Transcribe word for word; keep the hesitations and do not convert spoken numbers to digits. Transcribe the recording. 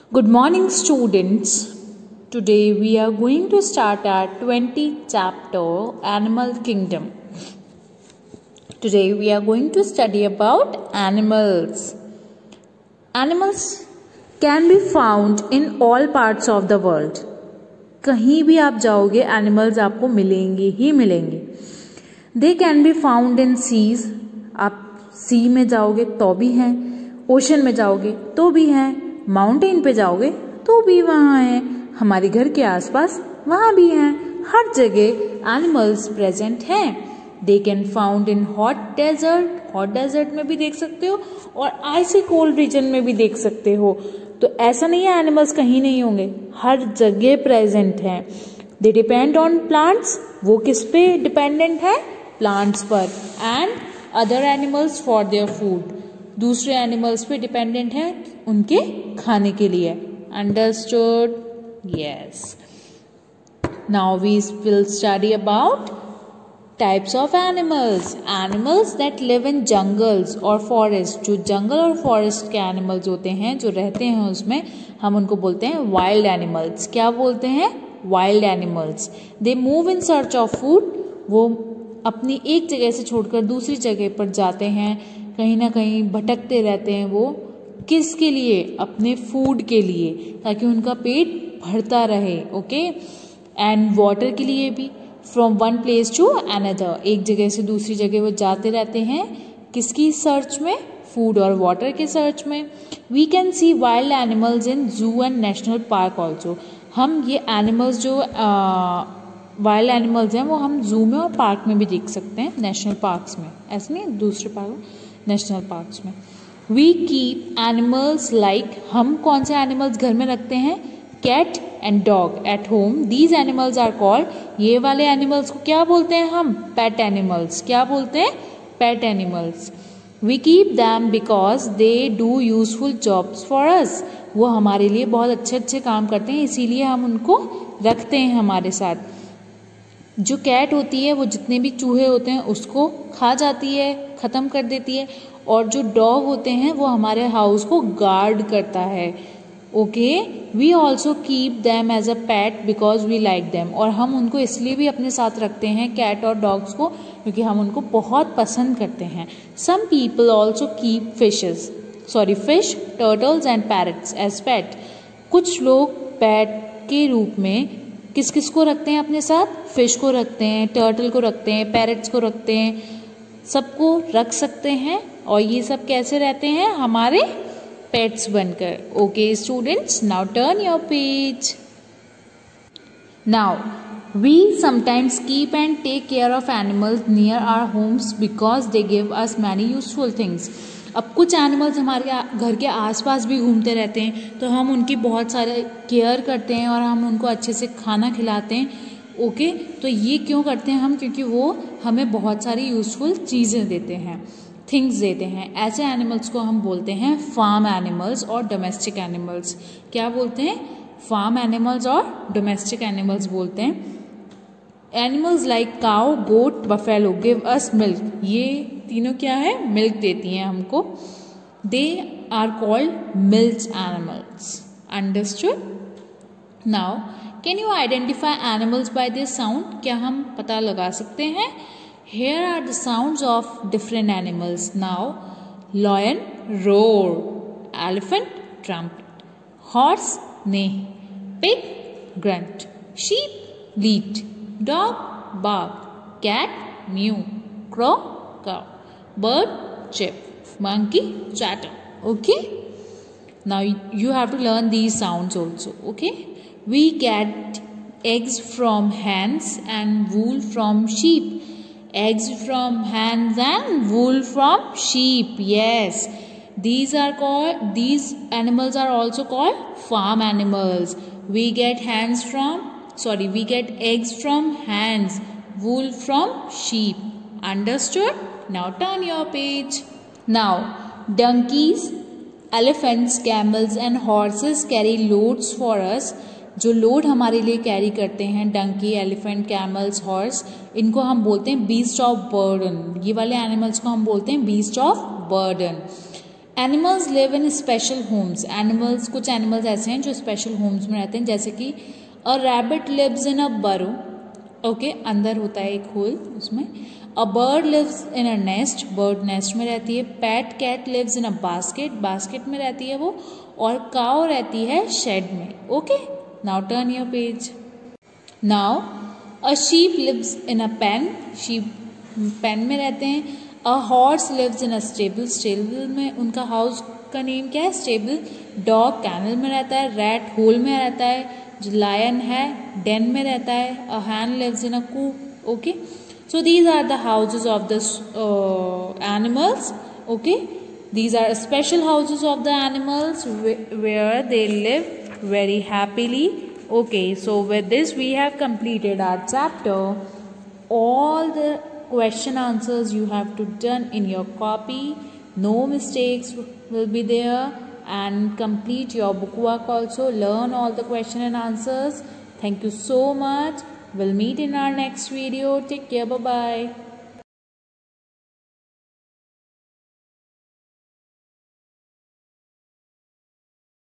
Good morning, students. Today we are going to start our twentieth chapter, Animal Kingdom. Today we are going to study about animals. Animals can be found in all parts of the world. कहीं भी आप जाओगे animals आपको मिलेंगे ही मिलेंगे. They can be found in seas. आप सी में जाओगे तो भी हैं, ओशन में जाओगे तो भी हैं, माउंटेन पे जाओगे तो भी वहाँ हैं, हमारे घर के आसपास वहाँ भी हैं. हर जगह एनिमल्स प्रेजेंट हैं. They can found in hot desert. Hot desert में भी देख सकते हो और आइसी कोल्ड रीजन में भी देख सकते हो. तो ऐसा नहीं है एनिमल्स कहीं नहीं होंगे, हर जगह प्रेजेंट हैं. They depend on plants. वो किस पे डिपेंडेंट है? प्लांट्स पर. And other animals for their food. दूसरे एनिमल्स पे डिपेंडेंट है उनके खाने के लिए. Understood? Yes. Now we will study about types of animals. Animals that live in jungles और फॉरेस्ट. जो जंगल और फॉरेस्ट के एनिमल्स होते हैं, जो रहते हैं उसमें, हम उनको बोलते हैं वाइल्ड एनिमल्स. क्या बोलते हैं? Wild animals. They move in search of food. वो अपनी एक जगह से छोड़कर दूसरी जगह पर जाते हैं, कहीं ना कहीं भटकते रहते हैं. वो किसके लिए? अपने फूड के लिए, ताकि उनका पेट भरता रहे. ओके. एंड वाटर के लिए भी. From one place to another. एक जगह से दूसरी जगह वो जाते रहते हैं. किसकी सर्च में? फूड और वाटर के सर्च में. We can see wild animals in zoo and national park also. हम ये एनिमल्स जो वाइल्ड एनिमल्स हैं वो हम जू में और पार्क में भी देख सकते हैं, नेशनल पार्क्स में. ऐसे नहीं, दूसरे पार्क, नेशनल पार्क्स में. We keep animals like. हम कौन से एनिमल्स घर में रखते हैं? Cat and dog at home. These animals are called. ये वाले एनिमल्स को क्या बोलते हैं हम? Pet animals. क्या बोलते हैं? Pet animals. We keep them because they do useful jobs for us. वो हमारे लिए बहुत अच्छे अच्छे काम करते हैं, इसीलिए हम उनको रखते हैं हमारे साथ. जो कैट होती है वो जितने भी चूहे होते हैं उसको खा जाती है, ख़त्म कर देती है. और जो डॉग होते हैं वो हमारे हाउस को गार्ड करता है. Okay. We also keep them as a pet because we like them. और हम उनको इसलिए भी अपने साथ रखते हैं, कैट और डॉग्स को, क्योंकि हम उनको बहुत पसंद करते हैं. Some people also keep fishes sorry fish turtles and parrots as pet. कुछ लोग पेट के रूप में किस किस को रखते हैं अपने साथ? फिश को रखते हैं, टर्टल को रखते हैं, पैरट्स को रखते हैं. सबको रख सकते हैं और ये सब कैसे रहते हैं? हमारे पेट्स बनकर. Okay students, now turn your page. Now we sometimes keep and take care of animals near our homes because they give us many useful things. अब कुछ एनिमल्स हमारे घर के आसपास भी घूमते रहते हैं, तो हम उनकी बहुत सारे केयर करते हैं और हम उनको अच्छे से खाना खिलाते हैं. ओके. तो ये क्यों करते हैं हम? क्योंकि वो हमें बहुत सारी यूजफुल चीज़ें देते हैं, थिंग्स देते हैं. ऐसे एनिमल्स को हम बोलते हैं फार्म एनिमल्स और डोमेस्टिक एनिमल्स. क्या बोलते हैं? फार्म एनिमल्स और डोमेस्टिक एनिमल्स बोलते हैं. Animals like cow, goat, buffalo give us milk. ये तीनों क्या है? मिल्क देती हैं हमको. They are called milk animals. Understood? Now can you identify animals by this sound. क्या हम पता लगा सकते हैं? Here are the sounds of different animals. Now, lion roar, elephant trumpet, horse neigh, pig grunt, sheep bleat, dog bark, cat mew, crow caw, bird chirp, monkey chatter. Okay? Now you have to learn these sounds also. Okay? We get eggs from hens and wool from sheep. Eggs from hens and wool from sheep. Yes, these are called, these animals are also called farm animals. We get hens from, sorry, we get eggs from hens, wool from sheep. Understood? Now turn your page. Now, donkeys, elephants, camels and horses carry loads for us. जो load हमारे लिए carry करते हैं, Dunki, elephant, camels, horse, इनको हम बोलते हैं beast of burden. ये वाले एनिमल्स को हम बोलते हैं beast of burden. Animals live in special homes. Animals, कुछ एनिमल्स ऐसे हैं जो स्पेशल होम्स में रहते हैं, जैसे कि अ रैबिट लिव्स इन अ बरो. ओके, अंदर होता है एक होल उसमें. A bird lives in a nest. Bird nest में रहती है. Pet cat lives in a basket. Basket में रहती है वो. और काउ रहती है शेड में. Okay, now turn your page. Now a sheep lives in a pen. Sheep pen में रहते हैं. A horse lives in a stable. Stable में उनका हाउस का नेम क्या है? स्टेबल. डॉग कैनल में रहता है. रैट होल में रहता है. जो लायन है डेन में रहता है. A hen lives in a coop. Okay, so these are the houses of the animals. Okay, these are special houses of the animals where they live very happily. Okay, so with this we have completed our chapter. All the question answers you have to done in your copy. No mistakes will be there, and complete your book work also. Learn all the question and answers. Thank you so much. We'll meet in our next video. Take care. Bye bye.